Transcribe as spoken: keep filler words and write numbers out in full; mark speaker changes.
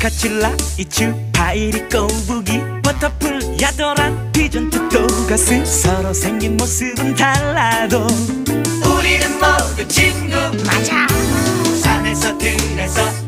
Speaker 1: 카칠라 이츄 파이리 꼬부기 워터풀 야도란 피전 투토가스 서로 생긴 모습은 달라도
Speaker 2: 우리는 모두 친구.
Speaker 3: 맞아.
Speaker 2: 산에서 들에서